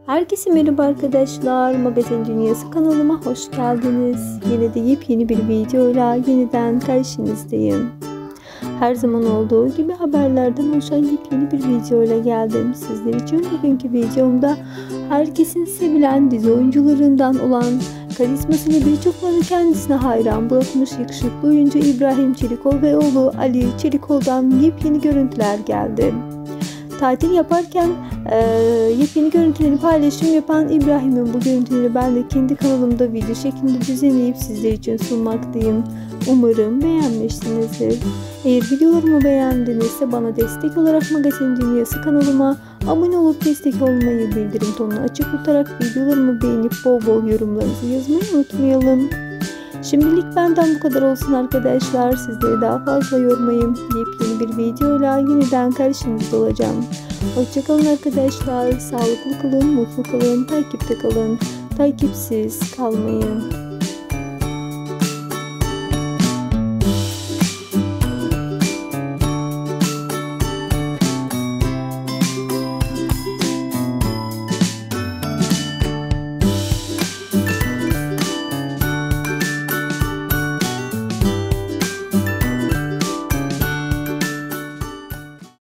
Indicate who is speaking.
Speaker 1: Herkese merhaba arkadaşlar. Magazin Dünyası kanalıma hoş geldiniz. Yine de yepyeni bir videoyla yeniden karşınızdayım. Her zaman olduğu gibi haberlerden oluşan yepyeni bir videoyla geldim. Sizler için bugünkü videomda herkesin sevilen dizi oyuncularından olan karizmasıyla birçokları kendisine hayran bırakmış yakışıklı oyuncu İbrahim Çelikol ve oğlu Ali Çelikol'dan yepyeni görüntüler geldi. Tatil yaparken yepyeni görüntüleri paylaşım yapan İbrahim'in bu görüntüleri ben de kendi kanalımda video şeklinde düzenleyip sizler için sunmaktayım. Umarım beğenmişsinizdir. Eğer videolarımı beğendinizse bana destek olarak Magazin Dünyası kanalıma abone olup destek olmayı, bildirim tonunu açık tutarak videolarımı beğenip bol bol yorumlarınızı yazmayı unutmayalım. Şimdilik benden bu kadar olsun arkadaşlar. Sizleri daha fazla yormayayım. Yepyeni bir videoyla yeniden karşınızda olacağım. Hoşçakalın arkadaşlar. Sağlıklı kalın, mutlu kalın, takipte kalın. Takipsiz kalmayın.